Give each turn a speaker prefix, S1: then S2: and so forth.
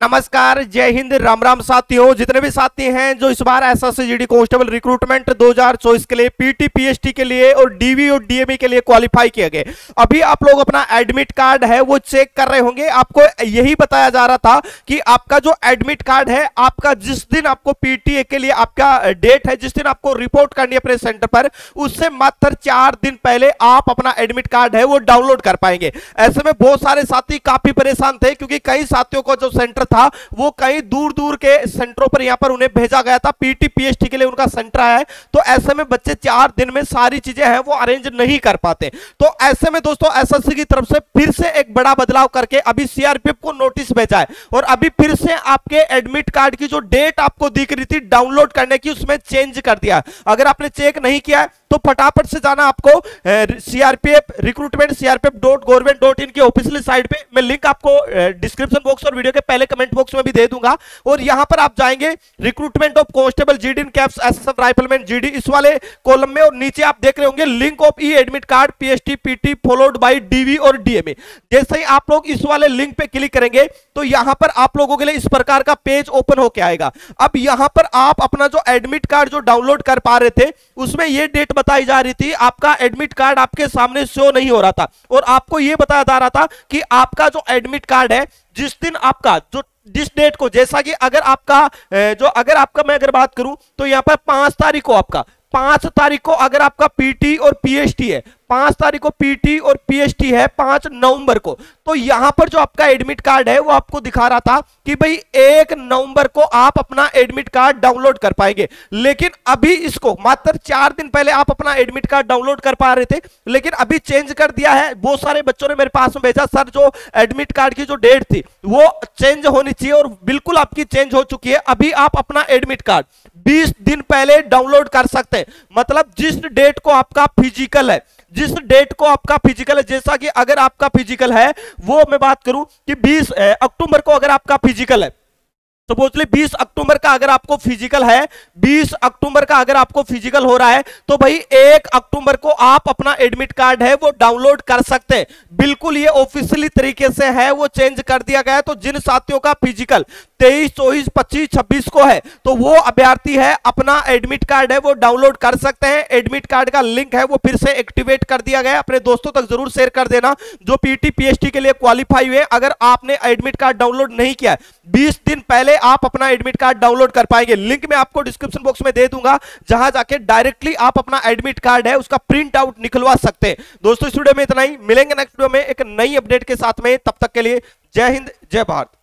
S1: नमस्कार, जय हिंद, राम राम साथियों। जितने भी साथी हैं जो इस बार एसएससी कांस्टेबल रिक्रूटमेंट 2024 के लिए पीटी पीएसटी के लिए और डीवी और डीएमई के लिए क्वालिफाई किए गए, अभी आप लोग अपना एडमिट कार्ड है वो चेक कर रहे होंगे। आपको यही बताया जा रहा था कि आपका जो एडमिट कार्ड है, आपका जिस दिन आपको पीटीए के लिए आपका डेट है, जिस दिन आपको रिपोर्ट करनी है अपने सेंटर पर, उससे मात्र 4 दिन पहले आप अपना एडमिट कार्ड है वो डाउनलोड कर पाएंगे। ऐसे में बहुत सारे साथी काफी परेशान थे क्योंकि कई साथियों को जो सेंटर था वो कई दूर दूर के सेंटरों पर यहां पर उन्हें भेजा गया था, पीटी पीएसटी के लिए उनका सेंटर है। तो ऐसे में बच्चे 4 दिन में सारी चीजें हैं वो अरेंज नहीं कर पाते। तो ऐसे में दोस्तों एसएससी की तरफ से फिर से एक बड़ा बदलाव करके अभी सीआरपीएफ को नोटिस भेजा है और अभी फिर से आपके एडमिट कार्ड की जो डेट आपको दिख रही थी डाउनलोड करने की, उसमें चेंज कर दिया। अगर आपने चेक नहीं किया है तो फटाफट से जाना आपको सीआरपीएफ रिक्रूटमेंट crpf.government.in की ऑफिशियल साइट पे। मैं लिंक आपको डिस्क्रिप्शन बॉक्स और वीडियो के पहले कमेंट बॉक्स में भी दे दूंगा। और यहां पर आप जाएंगे recruitment of constable GD in caps SSF rifleman GD, इस वाले कॉलम में, और नीचे आप देख रहे होंगे link of e admit card PST PT followed by DV और डीएमए। जैसे ही आप लोग इस वाले लिंक पे क्लिक करेंगे तो यहां पर आप लोगों के लिए इस प्रकार का पेज ओपन होकर आएगा। अब यहां पर आप अपना जो एडमिट कार्ड जो डाउनलोड कर पा रहे थे उसमें यह डेट बताई जा रही थी, आपका एडमिट कार्ड आपके सामने शो नहीं हो रहा था और आपको यह बताया जा रहा था कि आपका जो एडमिट कार्ड है, जिस दिन आपका जो जिस डेट को, जैसा कि अगर आपका मैं अगर बात करूं तो यहां पर 5 तारीख को अगर आपका पीटी और पीएसटी है, 5 तारीख को पीटी और पीएसटी है 5 नवंबर को, तो यहां पर जो आपका एडमिट कार्ड है वो आपको दिखा रहा था कि भाई 1 नवंबर को आप अपना एडमिट कार्ड डाउनलोड कर पाएंगे। लेकिन अभी इसको मात्र 4 दिन पहले आप अपना एडमिट कार्ड डाउनलोड कर पा रहे थे, लेकिन अभी चेंज कर दिया है। बहुत सारे बच्चों ने मेरे पास में भेजा, सर जो एडमिट कार्ड की जो डेट थी वो चेंज होनी चाहिए, और बिल्कुल आपकी चेंज हो चुकी है। अभी आप अपना एडमिट कार्ड 20 दिन पहले डाउनलोड कर सकते हैं। मतलब जिस डेट को आपका फिजिकल है, जैसा कि अगर आपका फिजिकल है, वो मैं बात करूं कि 20 अक्टूबर को अगर आपका फिजिकल है, सपोजली 20 अक्टूबर का अगर आपको फिजिकल है, 20 अक्टूबर का अगर आपको फिजिकल हो रहा है तो भाई 1 अक्टूबर को आप अपना एडमिट कार्ड है वो डाउनलोड कर सकते हैं। बिल्कुल ये ऑफिशियली तरीके से है वो चेंज कर दिया गया है। तो जिन साथियों का फिजिकल 23, 24, 25, 26 को है तो वो अभ्यर्थी है अपना एडमिट कार्ड है वो डाउनलोड कर सकते हैं। एडमिट कार्ड का लिंक है वो फिर से एक्टिवेट कर दिया गया है। अपने दोस्तों तक जरूर शेयर कर देना जो पीटी पीएसटी के लिए क्वालिफाई हुए। अगर आपने एडमिट कार्ड डाउनलोड नहीं किया, 20 दिन पहले आप अपना एडमिट कार्ड डाउनलोड कर पाएंगे। लिंक मैं आपको डिस्क्रिप्शन बॉक्स में दे दूंगा, जहां जाके डायरेक्टली आप अपना एडमिट कार्ड है उसका प्रिंट आउट निकलवा सकते हैं। दोस्तों इस वीडियो में इतना ही, मिलेंगे नेक्स्ट वीडियो में एक नई अपडेट के साथ में। तब तक के लिए जय हिंद, जय भारत।